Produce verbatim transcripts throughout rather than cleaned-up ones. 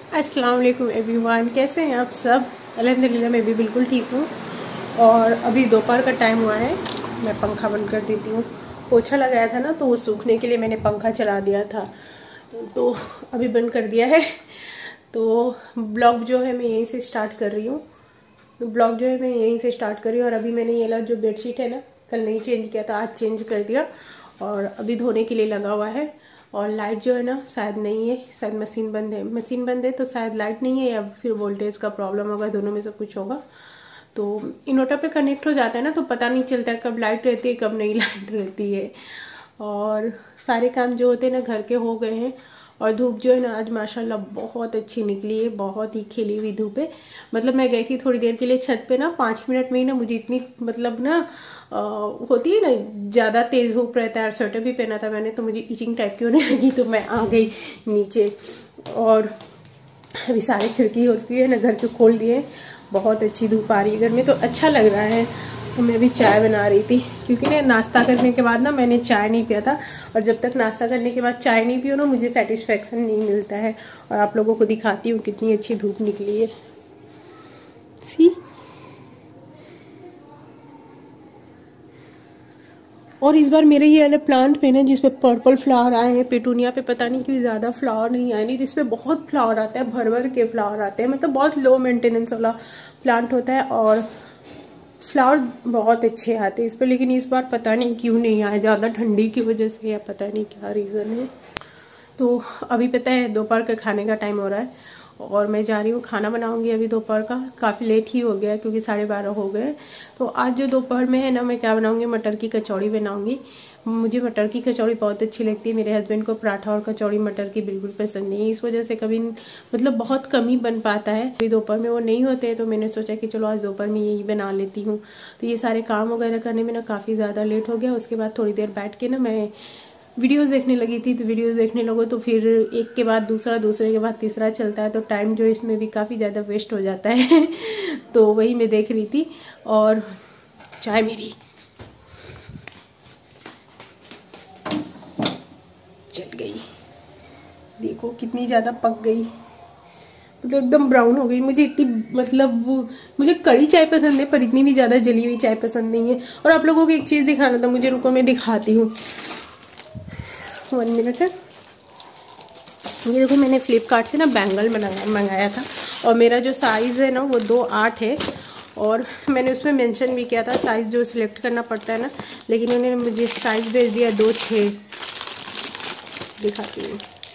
अस्सलाम वालेकुम एवरीवन, कैसे हैं आप सब। अल्हम्दुलिल्लाह मैं भी बिल्कुल ठीक हूँ। और अभी दोपहर का टाइम हुआ है, मैं पंखा बंद कर देती हूँ। पोछा लगाया था ना, तो वो सूखने के लिए मैंने पंखा चला दिया था, तो अभी बंद कर दिया है। तो ब्लॉग जो है मैं यहीं से स्टार्ट कर रही हूँ ब्लॉग जो है मैं यहीं से स्टार्ट कर रही हूँ। और अभी मैंने ये वाला जो बेडशीट है ना, कल नहीं चेंज किया था, आज चेंज कर दिया और अभी धोने के लिए लगा हुआ है। और लाइट जो है ना शायद नहीं है, शायद मशीन बंद है मशीन बंद है तो शायद लाइट नहीं है, या फिर वोल्टेज का प्रॉब्लम होगा, दोनों में से कुछ होगा। तो इन्वर्टर पे कनेक्ट हो जाता है ना, तो पता नहीं चलता है कब लाइट रहती है कब नहीं लाइट रहती है। और सारे काम जो होते हैं ना घर के हो गए हैं। और धूप जो है ना आज माशाल्लाह बहुत अच्छी निकली है, बहुत ही खिली हुई धूप है। मतलब मैं गई थी थोड़ी देर के लिए छत पे ना, पाँच मिनट में ही ना मुझे इतनी मतलब ना आ, होती है ना ज़्यादा तेज़ धूप रहता है, और स्वेटर भी पहना था मैंने, तो मुझे इचिंग टाइप की होने लगी, तो मैं आ गई नीचे। और अभी सारे खिड़की उड़की है ना घर के खोल दिए, बहुत अच्छी धूप आ रही है घर में, तो अच्छा लग रहा है। तो मैं अभी चाय बना रही थी, क्योंकि ना नाश्ता करने के बाद ना मैंने चाय नहीं पिया था, और जब तक नाश्ता करने के बाद चाय नहीं पियो ना मुझे सेटिस्फेक्शन नहीं मिलता है। और आप लोगों को दिखाती हूँ कितनी अच्छी धूप निकली है। सी और इस बार मेरे ये वाले प्लांट में ना जिसपे पर्पल फ्लावर आए हैं, पेटूनिया पे पता नहीं क्यों ज्यादा फ्लावर नहीं आए, नहीं जिसपे बहुत फ्लावर आता है, भर भर के फ्लावर आते हैं, मतलब बहुत लो मेंटेनेंस वाला प्लांट होता है और फ्लावर बहुत अच्छे आते हैं इस पर। लेकिन इस बार पता नहीं क्यों नहीं आए, ज़्यादा ठंडी की वजह से या पता नहीं क्या रीज़न है। तो अभी पता है दोपहर का खाने का टाइम हो रहा है और मैं जा रही हूँ खाना बनाऊंगी अभी दोपहर का। काफ़ी लेट ही हो गया क्योंकि साढ़े बारह हो गए। तो आज जो दोपहर में है ना, मैं क्या बनाऊंगी, मटर की कचौड़ी बनाऊंगी। मुझे मटर की कचौड़ी बहुत अच्छी लगती है। मेरे हस्बैंड को पराठा और कचौड़ी मटर की बिल्कुल पसंद नहीं है, इस वजह से कभी मतलब बहुत कम ही बन पाता है। अभी दोपहर में वो नहीं होते, तो मैंने सोचा कि चलो आज दोपहर में यही बना लेती हूँ। तो ये सारे काम वगैरह करने में ना काफ़ी ज़्यादा लेट हो गया। उसके बाद थोड़ी देर बैठ के ना मैं वीडियोस देखने लगी थी। तो वीडियोस देखने लगो तो फिर एक के बाद दूसरा, दूसरे के बाद तीसरा चलता है, तो टाइम जो इसमें भी काफ़ी ज़्यादा वेस्ट हो जाता है। तो वही मैं देख रही थी। और चाय मेरी चल गई, देखो कितनी ज़्यादा पक गई, तो एकदम ब्राउन हो गई। मुझे इतनी मतलब मुझे कड़ी चाय पसंद है, पर इतनी भी ज़्यादा जली हुई चाय पसंद नहीं है। और आप लोगों को एक चीज़ दिखाना था मुझे, रुको मैं दिखाती हूँ, वन मिनट है। ये देखो मैंने फ्लिपकार्ट से ना बैंगल मंगाया मंगाया था, और मेरा जो साइज़ है ना वो दो आठ है। और मैंने उसमें मेंशन भी किया था साइज़ जो सिलेक्ट करना पड़ता है ना, लेकिन उन्होंने मुझे साइज़ भेज दिया दो छः। दिखाती हूँ,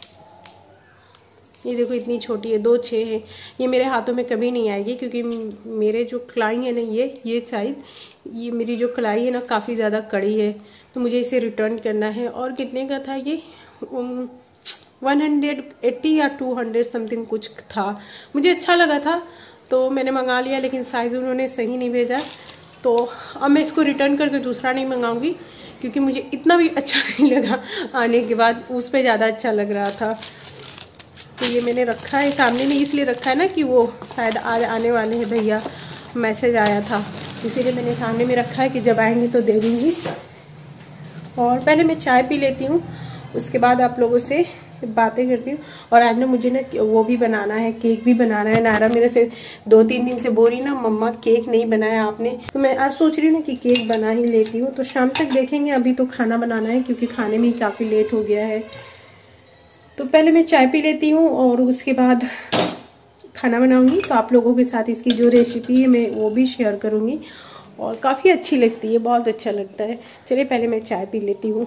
ये देखो इतनी छोटी है, दो छः है। ये मेरे हाथों में कभी नहीं आएगी, क्योंकि मेरे जो कलाई है ना, ये ये साइज ये मेरी जो कलाई है ना काफ़ी ज़्यादा कड़ी है, तो मुझे इसे रिटर्न करना है। और कितने का था ये, वन हंड्रेड एट्टी या टू हंड्रेड समथिंग कुछ था। मुझे अच्छा लगा था तो मैंने मंगा लिया, लेकिन साइज़ उन्होंने सही नहीं भेजा। तो अब मैं इसको रिटर्न करके दूसरा नहीं मंगाऊंगी, क्योंकि मुझे इतना भी अच्छा नहीं लगा आने के बाद, उस पर ज़्यादा अच्छा लग रहा था। तो ये मैंने रखा है सामने में, इसलिए रखा है ना कि वो शायद आज आने वाले हैं भैया, मैसेज आया था, इसीलिए मैंने सामने में रखा है कि जब आएंगे तो दे दूँगी। और पहले मैं चाय पी लेती हूँ, उसके बाद आप लोगों से बातें करती हूँ। और आज ना मुझे ना वो भी बनाना है, केक भी बनाना है। नायरा मेरे से दो तीन दिन से बोल रही ना, मम्मा केक नहीं बनाया आपने, तो मैं आज सोच रही हूँ ना कि केक बना ही लेती हूँ। तो शाम तक देखेंगे, अभी तो खाना बनाना है क्योंकि खाने में ही काफ़ी लेट हो गया है। तो पहले मैं चाय पी लेती हूँ और उसके बाद खाना बनाऊंगी। तो आप लोगों के साथ इसकी जो रेसिपी है मैं वो भी शेयर करूँगी, और काफ़ी अच्छी लगती है, बहुत अच्छा लगता है। चलिए पहले मैं चाय पी लेती हूँ।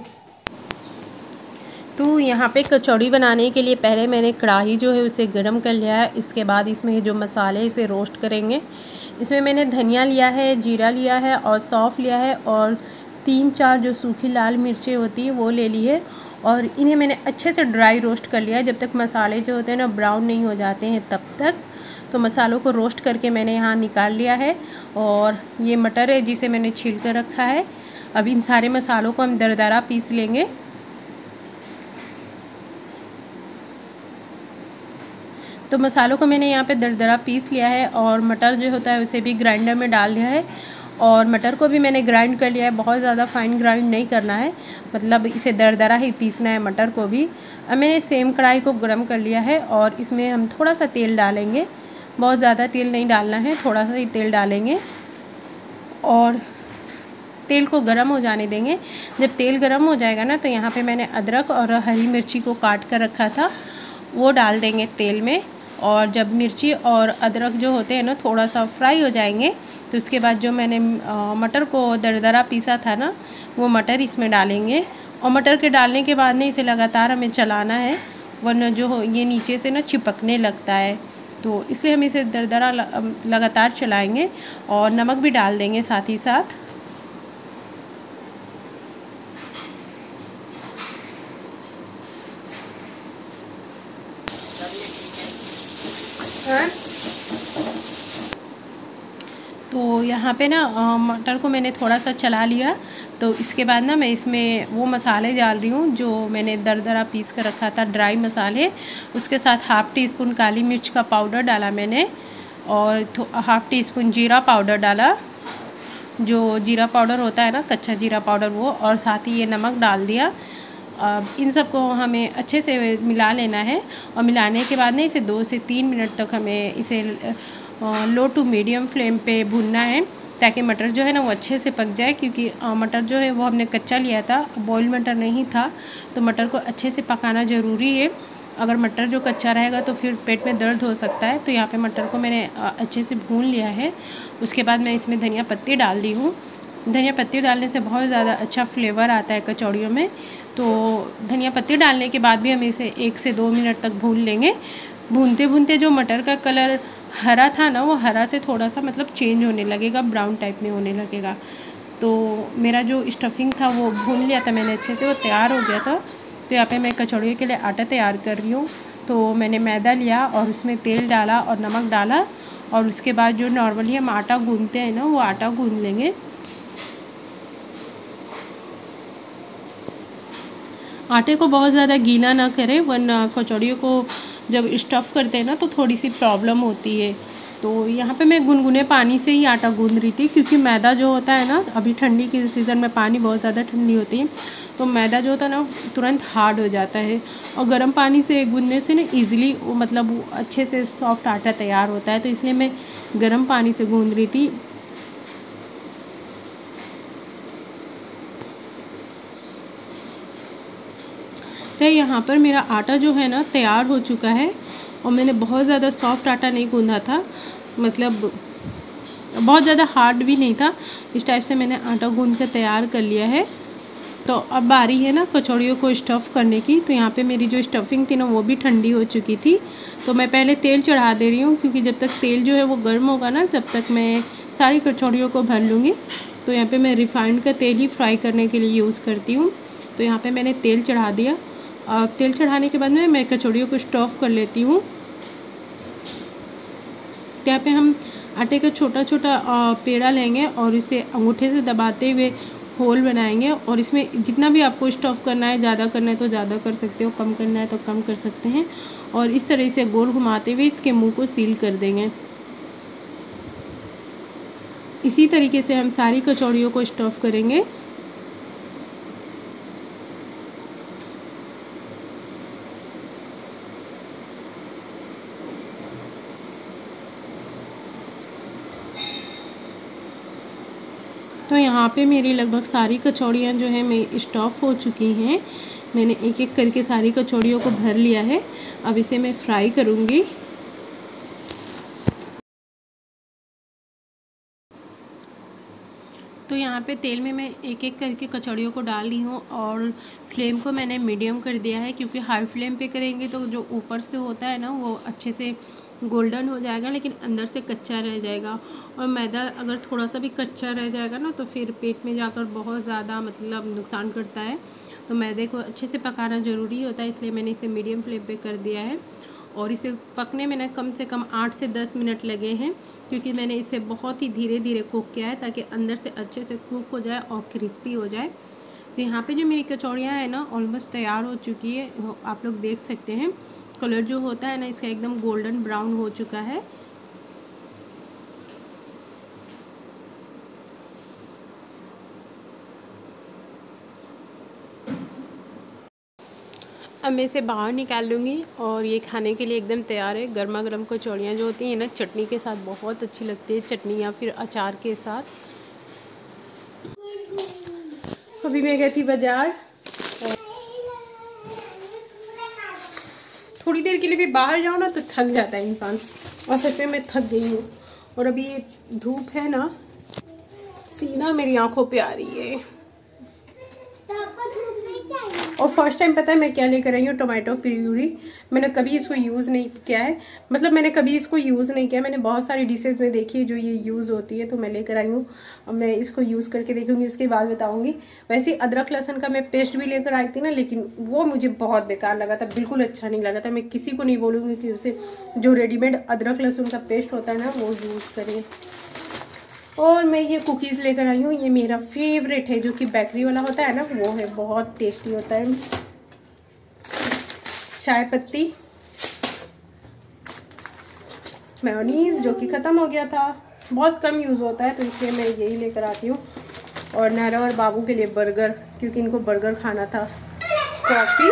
तो यहाँ पे कचौड़ी बनाने के लिए पहले मैंने कढ़ाई जो है उसे गर्म कर लिया है। इसके बाद इसमें जो मसाले इसे रोस्ट करेंगे। इसमें मैंने धनिया लिया है, जीरा लिया है और सौंफ लिया है, और तीन चार जो सूखी लाल मिर्चें होती है वो ले ली है। और इन्हें मैंने अच्छे से ड्राई रोस्ट कर लिया है, जब तक मसाले जो होते हैं ना ब्राउन नहीं हो जाते हैं तब तक। तो मसालों को रोस्ट करके मैंने यहाँ निकाल लिया है। और ये मटर है जिसे मैंने छील कर रखा है। अब इन सारे मसालों को हम दरदरा पीस लेंगे। तो मसालों को मैंने यहाँ पे दरदरा पीस लिया है, और मटर जो होता है उसे भी ग्राइंडर में डाल दिया है। और मटर को भी मैंने ग्राइंड कर लिया है, बहुत ज़्यादा फाइन ग्राइंड नहीं करना है, मतलब इसे दरदरा ही पीसना है मटर को भी। अब मैंने सेम कढ़ाई को गर्म कर लिया है और इसमें हम थोड़ा सा तेल डालेंगे, बहुत ज़्यादा तेल नहीं डालना है, थोड़ा सा ही तेल डालेंगे और तेल को गरम हो जाने देंगे। जब तेल गरम हो जाएगा ना तो यहाँ पे मैंने अदरक और हरी मिर्ची को काट कर रखा था वो डाल देंगे तेल में। और जब मिर्ची और अदरक जो होते हैं ना थोड़ा सा फ्राई हो जाएंगे तो उसके बाद जो मैंने मटर को दरदरा पीसा था ना वो मटर इसमें डालेंगे। और मटर के डालने के बाद ने इसे लगातार हमें चलाना है, वरना जो हो ये नीचे से ना चिपकने लगता है, तो इसलिए हम इसे दरदरा लगातार चलाएंगे। और नमक भी डाल देंगे साथ ही साथ। तो यहाँ पे ना मटर को मैंने थोड़ा सा चला लिया, तो इसके बाद ना मैं इसमें वो मसाले डाल रही हूँ जो मैंने दरदरा पीस कर रखा था, ड्राई मसाले। उसके साथ हाफ़ टी स्पून काली मिर्च का पाउडर डाला मैंने और हाफ़ टी स्पून जीरा पाउडर डाला, जो जीरा पाउडर होता है ना कच्चा जीरा पाउडर वो, और साथ ही ये नमक डाल दिया। अब इन सबको हमें अच्छे से मिला लेना है और मिलाने के बाद ना इसे दो से तीन मिनट तक हमें इसे लो टू मीडियम फ्लेम पे भूनना है ताकि मटर जो है ना वो अच्छे से पक जाए, क्योंकि मटर जो है वो हमने कच्चा लिया था, बॉयल मटर नहीं था, तो मटर को अच्छे से पकाना ज़रूरी है। अगर मटर जो कच्चा रहेगा तो फिर पेट में दर्द हो सकता है। तो यहाँ पे मटर को मैंने अच्छे से भून लिया है। उसके बाद मैं इसमें धनिया पत्ती डाल दी हूँ। धनिया पत्ती डालने से बहुत ज़्यादा अच्छा फ्लेवर आता है कचौड़ियों में। तो धनिया पत्ती डालने के बाद भी हम इसे एक से दो मिनट तक भून लेंगे। भूनते भूनते जो मटर का कलर हरा था ना वो हरा से थोड़ा सा मतलब चेंज होने लगेगा, ब्राउन टाइप में होने लगेगा। तो मेरा जो स्टफिंग था वो भून लिया था मैंने अच्छे से, वो तैयार हो गया था। तो यहाँ पे मैं कचौड़ी के लिए आटा तैयार कर रही हूँ। तो मैंने मैदा लिया और उसमें तेल डाला और नमक डाला और उसके बाद जो नॉर्मली हम आटा गूंथते हैं ना वो आटा गूंथ लेंगे। आटे को बहुत ज़्यादा गीला ना करें, वरना कचौड़ियों को जब स्टफ़ करते हैं ना तो थोड़ी सी प्रॉब्लम होती है। तो यहाँ पे मैं गुनगुने पानी से ही आटा गूंथ रही थी, क्योंकि मैदा जो होता है ना, अभी ठंडी के सीज़न में पानी बहुत ज़्यादा ठंडी होती है तो मैदा जो होता है ना तुरंत हार्ड हो जाता है, और गर्म पानी से गूंथने से ना ईज़िली वो मतलब वो अच्छे से सॉफ्ट आटा तैयार होता है। तो इसलिए मैं गर्म पानी से गूंथ रही थी। तो यहाँ पर मेरा आटा जो है ना तैयार हो चुका है और मैंने बहुत ज़्यादा सॉफ्ट आटा नहीं गूंथा था, मतलब बहुत ज़्यादा हार्ड भी नहीं था। इस टाइप से मैंने आटा गूंथ कर तैयार कर लिया है। तो अब बारी है ना कचौड़ियों को स्टफ़ करने की। तो यहाँ पे मेरी जो स्टफिंग थी ना वो भी ठंडी हो चुकी थी। तो मैं पहले तेल चढ़ा दे रही हूँ, क्योंकि जब तक तेल जो है वो गर्म होगा ना तब तक मैं सारी कचौड़ियों को भर लूँगी। तो यहाँ पे मैं रिफाइंड का तेल ही फ्राई करने के लिए यूज़ करती हूँ। तो यहाँ पे मैंने तेल चढ़ा दिया। अब तेल चढ़ाने के बाद में मैं कचौड़ियों को स्टफ़ कर लेती हूँ। यहाँ पे हम आटे का छोटा छोटा पेड़ा लेंगे और इसे अंगूठे से दबाते हुए होल बनाएंगे, और इसमें जितना भी आपको स्टफ़ करना है, ज़्यादा करना है तो ज़्यादा कर सकते हो, कम करना है तो कम कर सकते हैं। और इस तरह से गोल घुमाते हुए इसके मुंह को सील कर देंगे। इसी तरीके से हम सारी कचौड़ियों को स्टफ़ करेंगे। तो यहाँ पे मेरी लगभग सारी कचौड़ियाँ जो है मैं स्टफ़ हो चुकी हैं। मैंने एक एक करके सारी कचौड़ियों को भर लिया है। अब इसे मैं फ्राई करूँगी। तो यहाँ पे तेल में मैं एक एक करके कचौड़ियों को डाल रही हूँ और फ्लेम को मैंने मीडियम कर दिया है, क्योंकि हाई फ्लेम पे करेंगे तो जो ऊपर से होता है ना वो अच्छे से गोल्डन हो जाएगा, लेकिन अंदर से कच्चा रह जाएगा। और मैदा अगर थोड़ा सा भी कच्चा रह जाएगा ना तो फिर पेट में जाकर बहुत ज़्यादा मतलब नुकसान करता है। तो मैदे को अच्छे से पकाना ज़रूरी होता है, इसलिए मैंने इसे मीडियम फ्लेम पे कर दिया है। और इसे पकने में ना कम से कम आठ से दस मिनट लगे हैं, क्योंकि मैंने इसे बहुत ही धीरे धीरे कुक किया है ताकि अंदर से अच्छे से कुक हो जाए और क्रिस्पी हो जाए। तो यहाँ पे जो मेरी कचौड़ियाँ हैं ना ऑलमोस्ट तैयार हो चुकी है। आप लोग देख सकते हैं कलर जो होता है ना इसका एकदम गोल्डन ब्राउन हो चुका है। अब मैं इसे बाहर निकाल लूँगी और ये खाने के लिए एकदम तैयार है। गर्मा गर्म कचौड़ियाँ जो होती हैं ना चटनी के साथ बहुत अच्छी लगती है, चटनी या फिर अचार के साथ। अभी मैं गई थी बाजार, थोड़ी देर के लिए भी बाहर जाओ ना तो थक जाता है इंसान, और सच में मैं थक गई हूँ। और अभी ये धूप है ना, सीना मेरी आंखों पे आ रही है। और फर्स्ट टाइम पता है मैं क्या लेकर आई हूँ, टोमेटो प्यूरी। मैंने कभी इसको यूज़ नहीं किया है, मतलब मैंने कभी इसको यूज़ नहीं किया। मैंने बहुत सारी डिशेज में देखी है जो ये यूज़ होती है, तो मैं लेकर आई हूँ। अब मैं इसको यूज़ करके देखूंगी, इसके बाद बताऊंगी। वैसे अदरक लहसुन का मैं पेस्ट भी लेकर आई थी ना, लेकिन वो मुझे बहुत बेकार लगा था, बिल्कुल अच्छा नहीं लगा था। मैं किसी को नहीं बोलूँगी कि उसे जो रेडीमेड अदरक लहसुन का पेस्ट होता है ना वो यूज़ करें। और मैं ये कुकीज़ लेकर आई हूँ, ये मेरा फेवरेट है, जो कि बेकरी वाला होता है ना वो है, बहुत टेस्टी होता है। चाय पत्ती, मेयोनीज जो कि ख़त्म हो गया था, बहुत कम यूज़ होता है तो इसलिए मैं यही लेकर आती हूँ। और नायरा और बाबू के लिए बर्गर, क्योंकि इनको बर्गर खाना था। कॉफ़ी,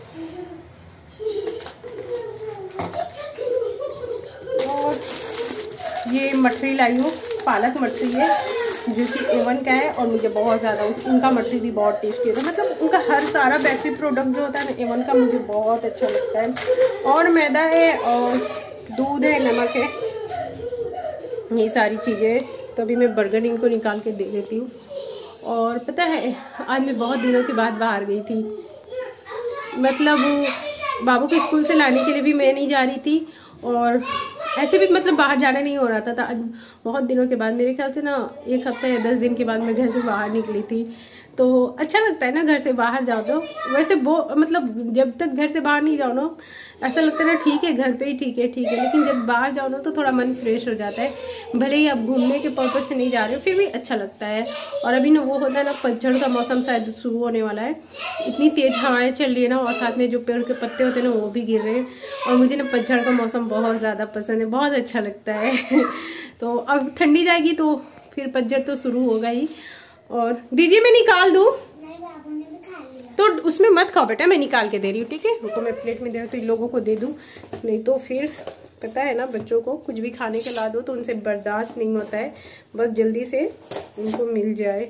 और ये मठरी लाई हूँ, पालक मठरी है जो कि एवन का है, और मुझे बहुत ज़्यादा उनका मठरी भी बहुत टेस्टी होता है। मतलब उनका हर सारा बेकरी प्रोडक्ट जो होता है ना एवन का, मुझे बहुत अच्छा लगता है। और मैदा है, और दूध है, नमक है, ये सारी चीज़ें। तो अभी मैं बर्गर इनको निकाल के दे देती हूँ। और पता है आज मैं बहुत दिनों के बाद बाहर गई थी, मतलब बाबू को स्कूल से लाने के लिए भी मैं नहीं जा रही थी, और ऐसे भी मतलब बाहर जाना नहीं हो रहा था, था। आज बहुत दिनों के बाद, मेरे ख्याल से ना एक हफ्ता या दस दिन के बाद मैं घर से बाहर निकली थी। तो अच्छा लगता है ना घर से बाहर जाओ तो। वैसे वो मतलब जब तक घर से बाहर नहीं जाओ ना ऐसा लगता है ना ठीक है घर पे ही ठीक है ठीक है, लेकिन जब बाहर जाओ ना तो थोड़ा मन फ्रेश हो जाता है। भले ही आप घूमने के पर्पज से नहीं जा रहे हो फिर भी अच्छा लगता है। और अभी ना वो होता है ना पतझड़ का मौसम शायद शुरू होने वाला है, इतनी तेज हवाएं चल रही है ना, और साथ में जो पेड़ के पत्ते होते हैं ना वो भी गिर रहे हैं। और मुझे ना पतझड़ का मौसम बहुत ज़्यादा पसंद है, बहुत अच्छा लगता है। तो अब ठंडी जाएगी तो फिर पतझड़ तो शुरू होगा ही। और दीजिए मैं निकाल दूँ? तो उसमें मत खाओ बेटा, मैं निकाल के दे रही हूँ, ठीक है? रुको मैं प्लेट में दे रही हूँ तो इन लोगों को दे दूँ, नहीं तो फिर पता है ना बच्चों को कुछ भी खाने के ला दो तो उनसे बर्दाश्त नहीं होता है, बस जल्दी से उनको मिल जाए।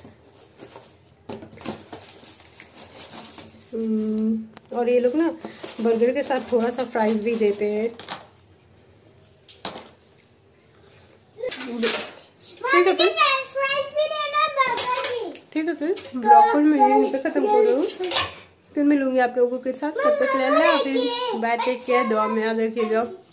और ये लोग ना बर्गर के साथ थोड़ा सा फ्राइज भी देते हैं। ठीक है फिर ठीक है फिर ब्लॉग को मैं यहीं पे खत्म कर रहा हूँ, फिर मिलूंगी आप लोगों के साथ। तब तक अल्लाह हाफिज़, बाय, टेक केयर, दुआ में याद रखिएगा।